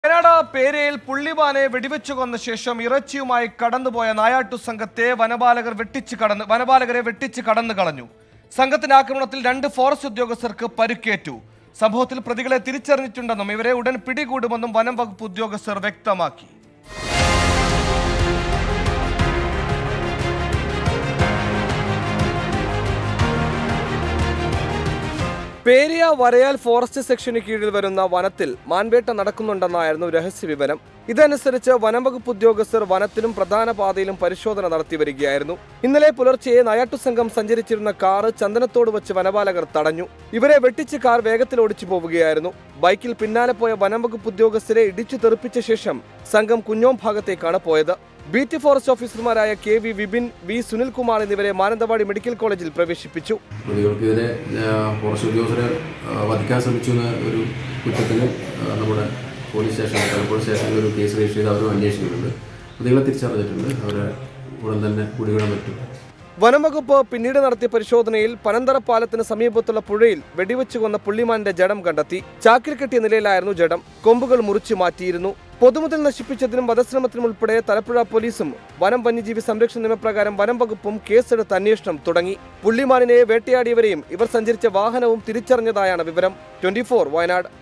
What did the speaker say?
വയനാട് പേരയിൽ പുള്ളിമാനെ വെടിവെച്ചു കൊന്ന ശേഷം ഇറച്ചിയുമായി കടന്നുപോയ നായാട്ടു സംഘത്തെ വനപാലകരെ വെട്ടിച്ച് കടന്നു കളഞ്ഞു. സംഘത്തിന്റെ ആക്രമണത്തിൽ 2 ഫോറസ്റ്റ് ഉദ്യോഗസ്ഥർക്ക് പരിക്കേറ്റു. സംഭവത്തിൽ പ്രതികളെ തിരിച്ചറിഞ്ഞിട്ടുണ്ടെന്നും ഇവരെ ഉടൻ പിടികൂടുമെന്നും വനം വകുപ്പ് ഉദ്യോഗസ്ഥർ വ്യക്തമാക്കി. പേരിയ വരയാൽ ഫോറസ്റ്റ് സെക്ഷന് കീഴിൽ വരുന്ന വനത്തിൽ മാൻവേട്ട നടക്കുന്നുണ്ടെന്നായിരുന്നു രഹസ്യ വിവരം. ഇതനുസരിച്ച് വനംവകുപ്പ് ഉദ്യോഗസ്ഥർ വനത്തിലും പ്രധാന പാതയിലും പരിശോധന നടത്തി വരികയായിരുന്നു. ഇന്നലെ പുലർച്ചെ നായാട്ടു സംഘം സഞ്ചരിച്ചിരുന്ന കാറ് ചന്ദനത്തോട് വെച്ച് വനപാലകർ തടഞ്ഞു. ഇവരെ വെട്ടിച്ച് കാർ വേഗത്തിൽ ഓടിച്ചു പോവുകയായിരുന്നു. ബൈക്കിൽ പിന്നാലെ പോയ വനംവകുപ്പ് ഉദ്യോഗസ്ഥരെ ഇടിച്ചു തെറിപ്പിച്ച ശേഷം സംഘം കുഞ്ഞോം ഭാഗത്തേക്കാണ് പോയത്. ബീറ്റ് ഫോറസ്റ്റ് ഓഫീസർമാരായ KV വിപിൻ, V സുനിൽകുമാർ എന്നിവരെ മാനന്തവാടി മെഡിക്കൽ കോളേജിൽ പ്രവേശിപ്പിച്ചു. പ്രതികൾക്കെതിരെ ഫോറസ്റ്റ് ഉദ്യോഗസ്ഥരെ വധിക്കാൻ ശ്രമിച്ചു എന്ന ഒരു കുറ്റത്തിന് നമ്മുടെ പോലീസ് സ്റ്റേഷൻ കലപ്പുഴ സ്റ്റേഷനിൽ ഒരു കേസ് രജിസ്റ്റർ ചെയ്ത് അവരും അന്വേഷിക്കുന്നുണ്ട്. പ്രതികളെ തിരിച്ചറിഞ്ഞിട്ടുണ്ട്. അവരെ ഉടൻ തന്നെ പിടികൂടാൻ പറ്റും. വനംവകുപ്പ് പിന്നീട് നടത്തിയ പരിശോധനയിൽ പനന്തറ പാലത്തിന് സമീപത്തുള്ള പുഴയിൽ വെടിവെച്ചു കൊന്ന പുള്ളിമാന്റെ ജഡം കണ്ടെത്തി. ചാക്കിൽ കെട്ടിയ നിലയിലായിരുന്നു ജഡം. കൊമ്പുകൾ മുറിച്ചു മാറ്റിയിരുന്നു. പൊതുമുതൽ നശിപ്പിച്ചതിനും വധശ്രമത്തിനും ഉൾപ്പെടെ തലപ്പുഴ പോലീസും വനം വന്യജീവി സംരക്ഷണ നിയമപ്രകാരം വനം വകുപ്പും കേസെടുത്ത് അന്വേഷണം തുടങ്ങി. പുള്ളിമാനിനെ വേട്ടയാടിയവരെയും ഇവർ സഞ്ചരിച്ച വാഹനവും തിരിച്ചറിഞ്ഞതായാണ് വിവരം. 24 വയനാട്.